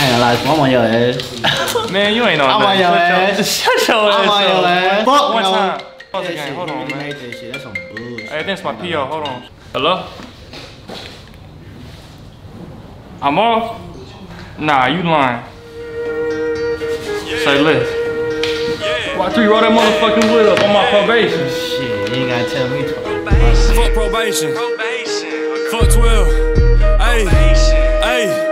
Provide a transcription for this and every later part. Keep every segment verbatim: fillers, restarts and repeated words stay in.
ain't gonna lie, I'm on your ass. Man, you ain't on I'm on your ass. Shut your ass I'm on your ass. Fuck one no. time. Pause the That game. shit, Hold you on, really man. made that shit. That's some bullshit. Hey, that's my P O. Hold on. Hello? I'm off? Nah, you lying. Yeah. Say less. Yeah. Why three roll that motherfucking wood up on my probation? Shit, you ain't gotta tell me twice. Fuck probation. Probation. Fuck twelve. Ayy. Ayy.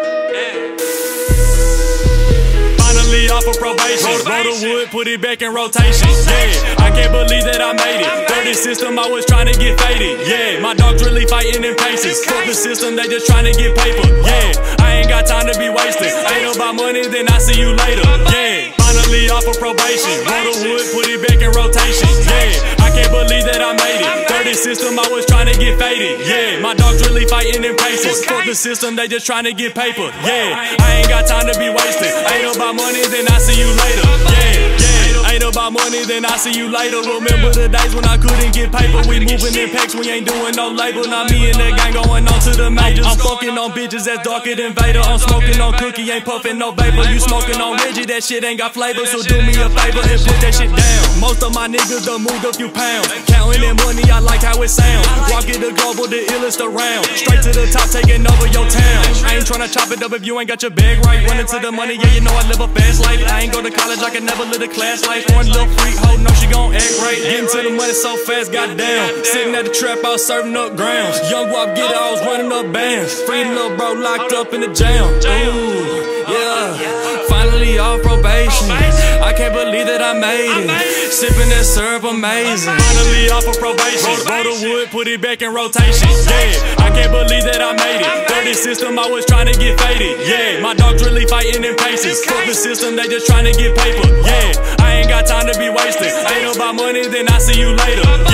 Finally off of probation. Roll the wood, put it back in rotation. Yeah, I can't believe that I made it. Dirty system, I was trying to get faded. Yeah, my dogs really fighting in paces. Fuck the system, they just trying to get paper. Yeah, I ain't got time to be wasted. Ain't about money, then I see you later. Yeah, finally off of probation. Roll the wood, put it back in rotation. Yeah, I can't believe that I made it. Dirty system, I was trying to get faded. Yeah, my dogs really fighting in paces. Fuck the system, they just trying to get paper. Yeah, I ain't got time to be wasted. Ain't about money, then I see you later. Yeah, yeah. Ain't about money, then I see you later. Remember the days when I couldn't get paper. We moving in packs, we ain't doing no label. Now me and the gang going on to the majors. I'm fucking on bitches that's darker than Vader. I'm smoking on cookie, ain't puffing no vapor. You smoking on rigid, that shit ain't got flavor. So do me a favor and put that shit down. Most of my niggas done moved a few pounds. Counting that money, I like how it sounds. Rocket the global, the illest around. Straight to the top, taking over your town. I ain't tryna chop it up if you ain't got your bag right. Running to the money, yeah, you know I live a fast life. I ain't go to college, I can never live a class life. One little freak hoe, know she gon' act right. Getting to the money so fast, goddamn. Sitting at the trap, I was serving up grounds. Young Wop, get it, I was running up bands. Free little bro locked up in the jam. Ooh, yeah. Finally off probation. I can't believe that I made it. Sipping that syrup, amazing. Finally off of probation. Roll the wood, put it back in rotation. Yeah, I can't believe that I made it. Dirty system, I was trying to get faded. Yeah, my dogs really fighting in paces. Fuck the system, they just trying to get paper. Yeah, I ain't got time to be wasted. Ain't about money, then I see you later.